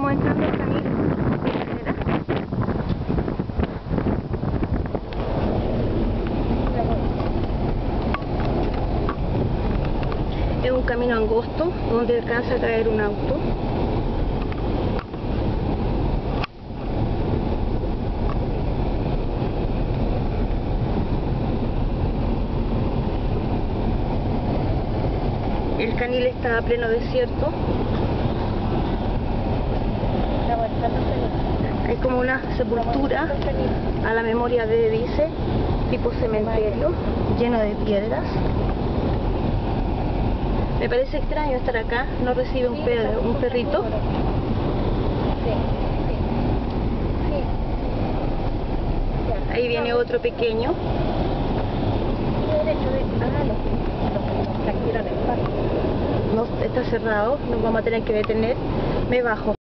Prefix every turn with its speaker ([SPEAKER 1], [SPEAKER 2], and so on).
[SPEAKER 1] Estamos entrando al camino de carrera. Es un camino angosto donde alcanza a caer un auto. El canil está a pleno desierto. Hay como una sepultura a la memoria de, dice, tipo cementerio, lleno de piedras. Me parece extraño estar acá, no recibe un perrito. Ahí viene otro pequeño. No, está cerrado, nos vamos a tener que detener. Me bajo.